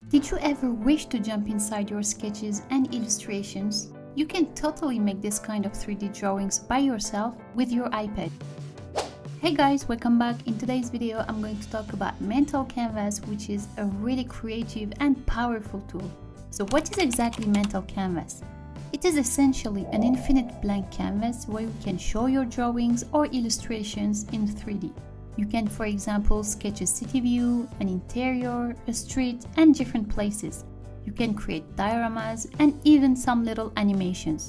Did you ever wish to jump inside your sketches and illustrations? You can totally make this kind of 3D drawings by yourself with your iPad. Hey guys, welcome back. In today's video, I'm going to talk about Mental Canvas, which is a really creative and powerful tool. So what is exactly Mental Canvas? It is essentially an infinite blank canvas where you can show your drawings or illustrations in 3D. You can, for example, sketch a city view, an interior, a street, and different places. You can create dioramas and even some little animations.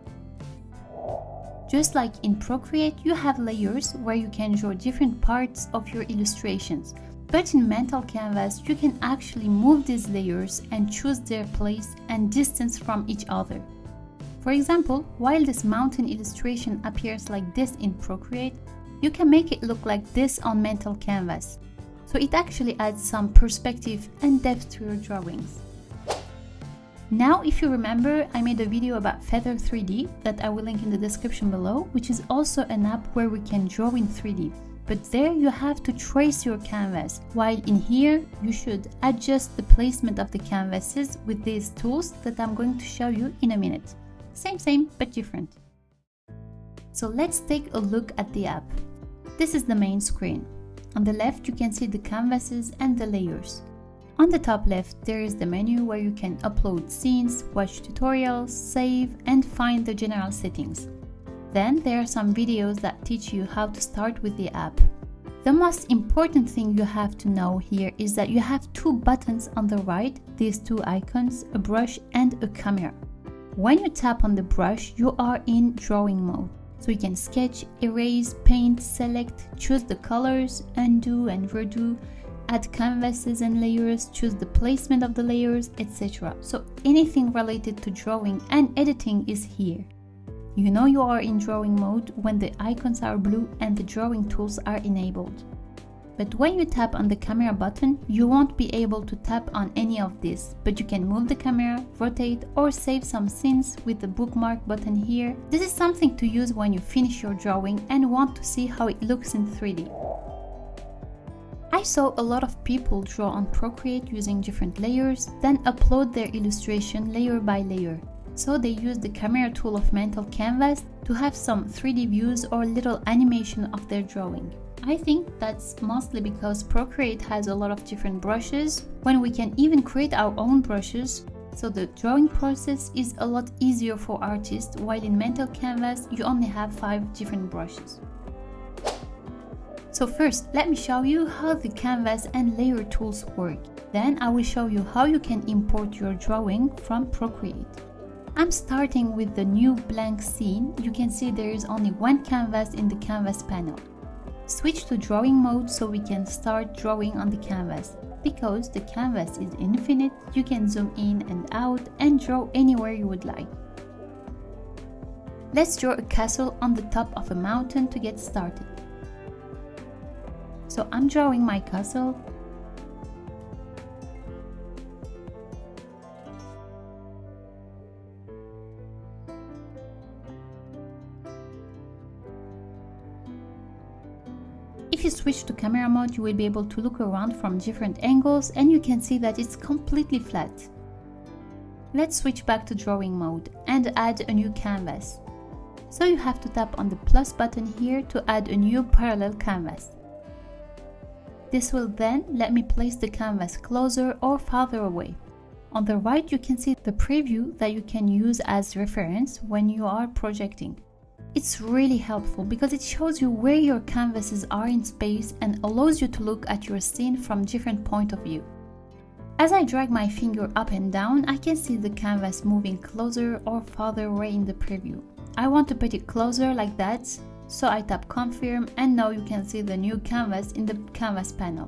Just like in Procreate, you have layers where you can draw different parts of your illustrations. But in Mental Canvas, you can actually move these layers and choose their place and distance from each other. For example, while this mountain illustration appears like this in Procreate, you can make it look like this on Mental Canvas. So it actually adds some perspective and depth to your drawings. Now, if you remember, I made a video about Feather 3D that I will link in the description below, which is also an app where we can draw in 3D. But there you have to trace your canvas, while in here you should adjust the placement of the canvases with these tools that I'm going to show you in a minute. Same, but different. So let's take a look at the app. This is the main screen. On the left you can see the canvases and the layers. On the top left there is the menu where you can upload scenes, watch tutorials, save, and find the general settings. Then there are some videos that teach you how to start with the app. The most important thing you have to know here is that you have two buttons on the right, these two icons, a brush and a camera. When you tap on the brush, you are in drawing mode. So you can sketch, erase, paint, select, choose the colors, undo and redo, add canvases and layers, choose the placement of the layers, etc. So anything related to drawing and editing is here. You know you are in drawing mode when the icons are blue and the drawing tools are enabled. But when you tap on the camera button, you won't be able to tap on any of this, but you can move the camera, rotate, or save some scenes with the bookmark button here. This is something to use when you finish your drawing and want to see how it looks in 3D. I saw a lot of people draw on Procreate using different layers, then upload their illustration layer by layer. So they use the camera tool of Mental Canvas to have some 3D views or little animation of their drawing. I think that's mostly because Procreate has a lot of different brushes, when we can even create our own brushes, so the drawing process is a lot easier for artists, while in Mental Canvas you only have 5 different brushes. So first, let me show you how the canvas and layer tools work. Then I will show you how you can import your drawing from Procreate. I'm starting with the new blank scene. You can see there is only one canvas in the canvas panel. Switch to drawing mode so we can start drawing on the canvas. Because the canvas is infinite, you can zoom in and out and draw anywhere you would like. Let's draw a castle on the top of a mountain to get started. So I'm drawing my castle. If you switch to camera mode, you will be able to look around from different angles and you can see that it's completely flat. Let's switch back to drawing mode and add a new canvas. So you have to tap on the plus button here to add a new parallel canvas. This will then let me place the canvas closer or farther away. On the right you can see the preview that you can use as reference when you are projecting. It's really helpful because it shows you where your canvases are in space and allows you to look at your scene from different point of view. As I drag my finger up and down, I can see the canvas moving closer or farther away in the preview. I want to put it closer like that, so I tap confirm and now you can see the new canvas in the canvas panel.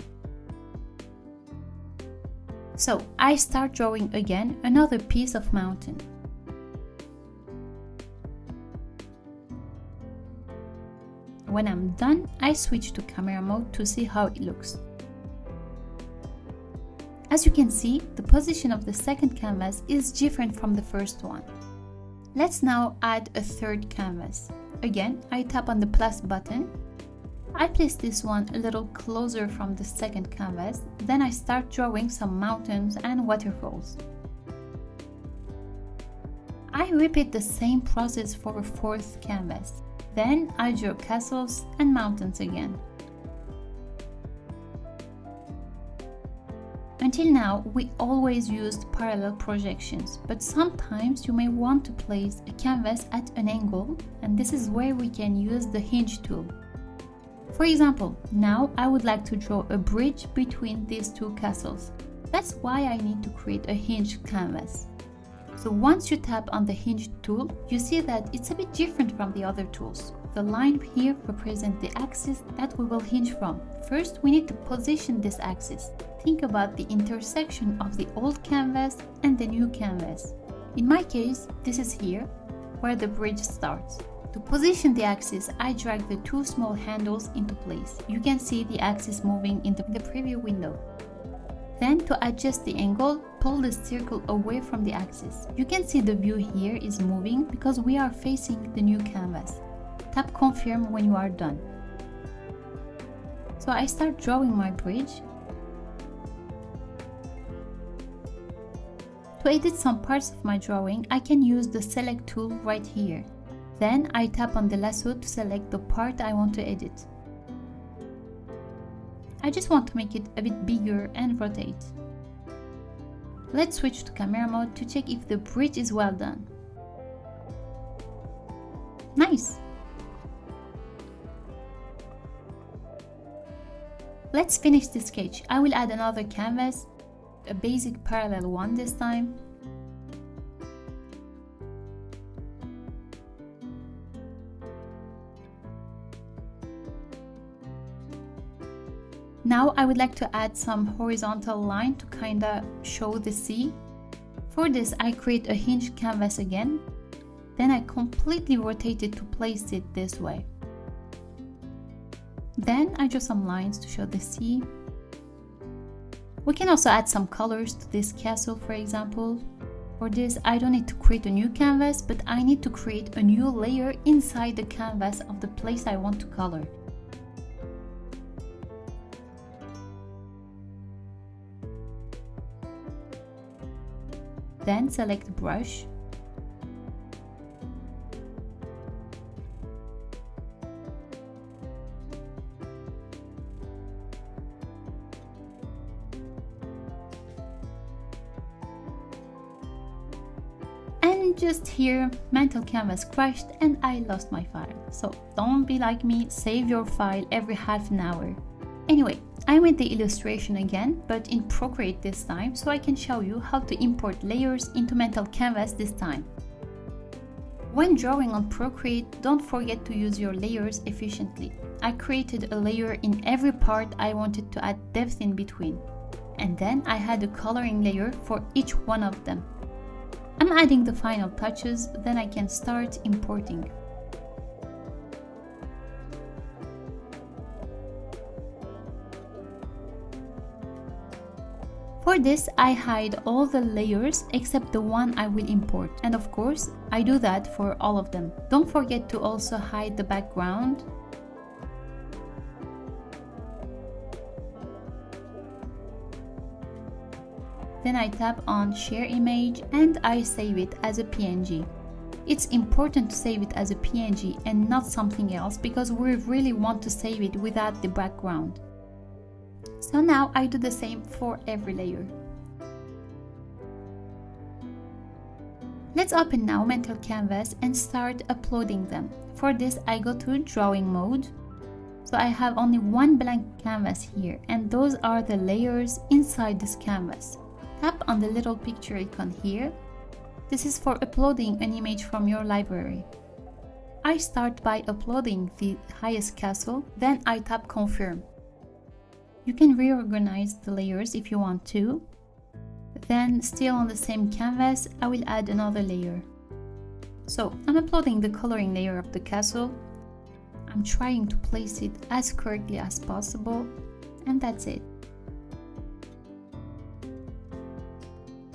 So I start drawing again another piece of mountain. When I'm done, I switch to camera mode to see how it looks. As you can see, the position of the second canvas is different from the first one. Let's now add a third canvas. Again, I tap on the plus button I place this one a little closer from the second canvas, then I start drawing some mountains and waterfalls. I repeat the same process for a fourth canvas. Then I draw castles and mountains again. Until now, we always used parallel projections, but sometimes you may want to place a canvas at an angle, and this is where we can use the hinge tool. For example, now I would like to draw a bridge between these two castles. That's why I need to create a hinged canvas. So once you tap on the hinge tool, you see that it's a bit different from the other tools. The line here represents the axis that we will hinge from. First, we need to position this axis. Think about the intersection of the old canvas and the new canvas. In my case, this is here, where the bridge starts. To position the axis, I drag the two small handles into place. You can see the axis moving in the preview window. Then, to adjust the angle, pull the circle away from the axis. You can see the view here is moving because we are facing the new canvas. Tap confirm when you are done. So I start drawing my bridge. To edit some parts of my drawing, I can use the select tool right here. Then I tap on the lasso to select the part I want to edit. I just want to make it a bit bigger and rotate. Let's switch to camera mode to check if the bridge is well done. Nice! Let's finish the sketch. I will add another canvas, a basic parallel one this time. Now I would like to add some horizontal line to kinda show the sea. For this, I create a hinged canvas again. Then I completely rotate it to place it this way. Then I draw some lines to show the sea. We can also add some colors to this castle, for example. For this, I don't need to create a new canvas, but I need to create a new layer inside the canvas of the place I want to color. Then select brush. And just here, mental canvas crashed and I lost my file. So don't be like me, save your file every half an hour. Anyway, I made the illustration again, but in Procreate this time, so I can show you how to import layers into Mental Canvas this time. When drawing on Procreate, don't forget to use your layers efficiently. I created a layer in every part I wanted to add depth in between. And then I had a coloring layer for each one of them. I'm adding the final touches, then I can start importing. For this, I hide all the layers except the one I will import, and of course, I do that for all of them. Don't forget to also hide the background. Then I tap on Share Image and I save it as a PNG. It's important to save it as a PNG and not something else because we really want to save it without the background. So now I do the same for every layer. Let's open now Mental Canvas and start uploading them. For this, I go to drawing mode. So I have only one blank canvas here, and those are the layers inside this canvas. Tap on the little picture icon here. This is for uploading an image from your library. I start by uploading the highest castle, then I tap confirm. You can reorganize the layers if you want to. Then, still on the same canvas, I will add another layer. So, I'm uploading the coloring layer of the castle. I'm trying to place it as correctly as possible, and that's it.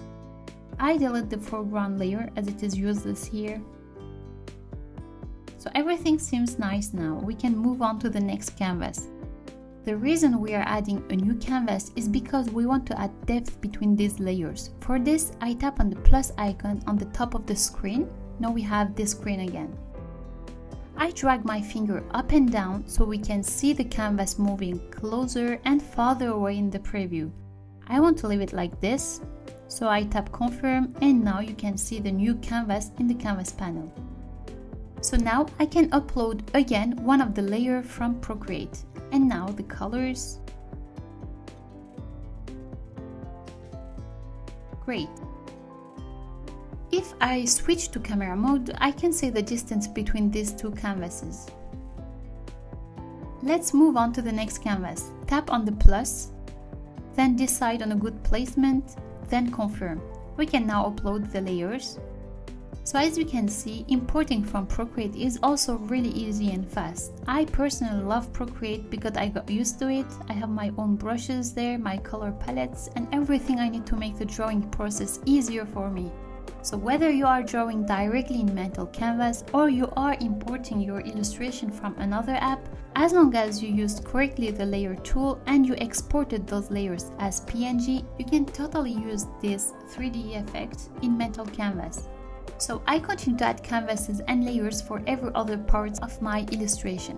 I delete the foreground layer as it is useless here. So everything seems nice now. We can move on to the next canvas. The reason we are adding a new canvas is because we want to add depth between these layers. For this, I tap on the plus icon on the top of the screen. Now we have this screen again. I drag my finger up and down so we can see the canvas moving closer and farther away in the preview. I want to leave it like this, so I tap confirm, and now you can see the new canvas in the canvas panel. So now I can upload again one of the layers from Procreate. And now the colors. Great. If I switch to camera mode, I can see the distance between these two canvases. Let's move on to the next canvas. Tap on the plus, then decide on a good placement, then confirm. We can now upload the layers. So as you can see, importing from Procreate is also really easy and fast. I personally love Procreate because I got used to it. I have my own brushes there, my color palettes, and everything I need to make the drawing process easier for me. So whether you are drawing directly in Mental Canvas or you are importing your illustration from another app, as long as you used correctly the layer tool and you exported those layers as PNG, you can totally use this 3D effect in Mental Canvas. So I continue to add canvases and layers for every other part of my illustration.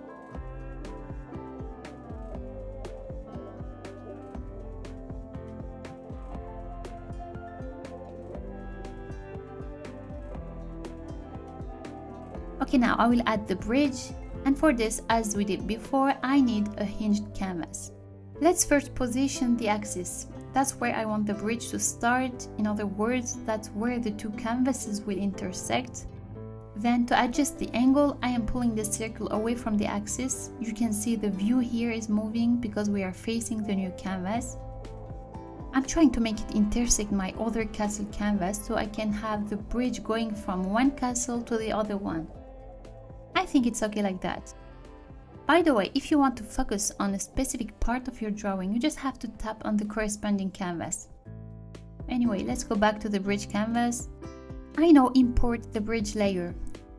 Okay, now I will add the bridge, and for this, as we did before, I need a hinged canvas. Let's first position the axis. That's where I want the bridge to start. In other words, that's where the two canvases will intersect. Then to adjust the angle, I am pulling the circle away from the axis. You can see the view here is moving because we are facing the new canvas. I'm trying to make it intersect my other castle canvas so I can have the bridge going from one castle to the other one. I think it's okay like that. By the way, if you want to focus on a specific part of your drawing, you just have to tap on the corresponding canvas. Anyway, let's go back to the bridge canvas. I now import the bridge layer.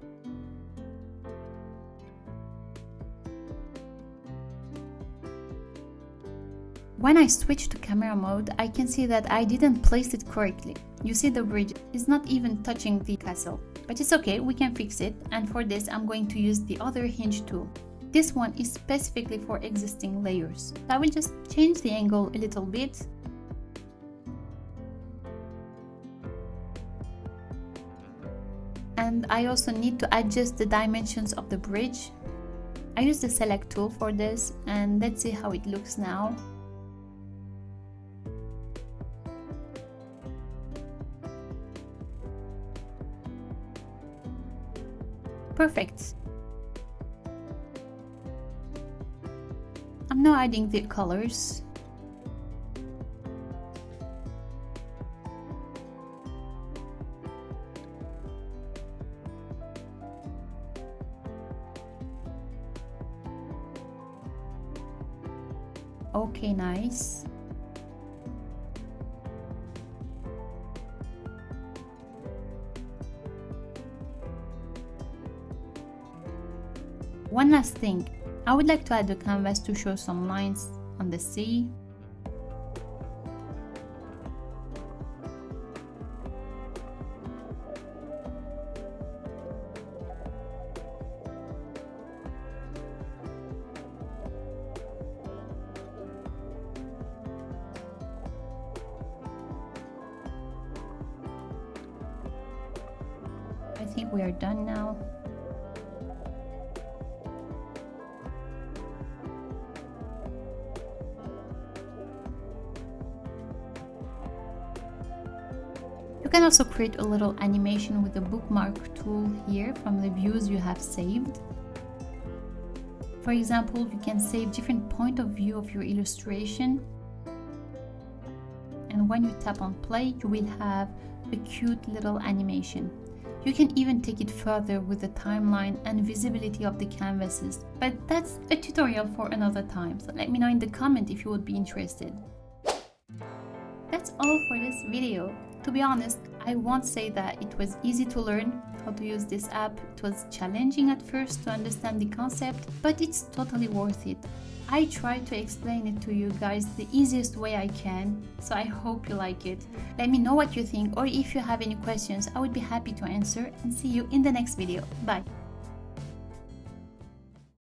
When I switch to camera mode, I can see that I didn't place it correctly. You see the bridge is not even touching the castle. But it's okay, we can fix it, and for this I'm going to use the other hinge tool. This one is specifically for existing layers. I will just change the angle a little bit. And I also need to adjust the dimensions of the bridge. I use the select tool for this, and let's see how it looks now. Perfect. I'm now adding the colors. Okay, nice. One last thing, I would like to add the canvas to show some lines on the sea. I think we are done now. You can also create a little animation with the bookmark tool here from the views you have saved. For example, you can save different point of view of your illustration. And when you tap on play, you will have a cute little animation. You can even take it further with the timeline and visibility of the canvases, but that's a tutorial for another time, so let me know in the comment if you would be interested. That's all for this video. To be honest, I won't say that it was easy to learn how to use this app. It was challenging at first to understand the concept, but it's totally worth it. I try to explain it to you guys the easiest way I can, so I hope you like it. Let me know what you think, or if you have any questions, I would be happy to answer, and see you in the next video. Bye!